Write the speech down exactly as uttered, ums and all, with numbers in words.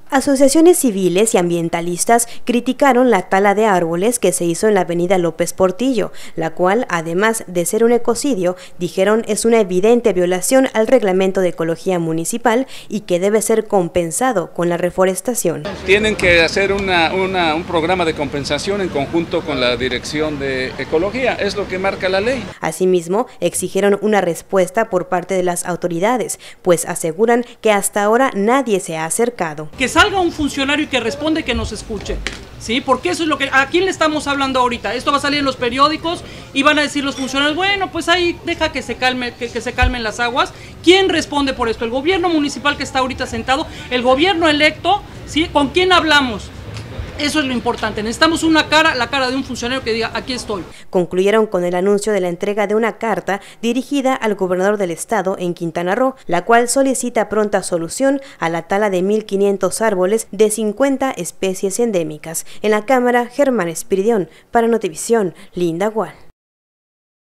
Asociaciones civiles y ambientalistas criticaron la tala de árboles que se hizo en la avenida López Portillo, la cual, además de ser un ecocidio, dijeron es una evidente violación al reglamento de ecología municipal y que debe ser compensado con la reforestación. Tienen que hacer una, una, un programa de compensación en conjunto con la Dirección de Ecología, es lo que marca la ley. Asimismo, exigieron una respuesta por parte de las autoridades, pues aseguran que hasta ahora nadie se ha acercado. Que salga un funcionario y que responde, que nos escuche, ¿sí? Porque eso es lo que... ¿A quién le estamos hablando ahorita? Esto va a salir en los periódicos y van a decir los funcionarios, bueno, pues ahí deja que se calme, que, que se calmen las aguas. ¿Quién responde por esto? El gobierno municipal que está ahorita sentado, el gobierno electo, ¿sí? ¿Con quién hablamos? Eso es lo importante, necesitamos una cara, la cara de un funcionario que diga, aquí estoy. Concluyeron con el anuncio de la entrega de una carta dirigida al gobernador del estado en Quintana Roo, la cual solicita pronta solución a la tala de mil quinientos árboles de cincuenta especies endémicas. En la cámara, Germán Espiridión, para Notivisión, Linda Gual.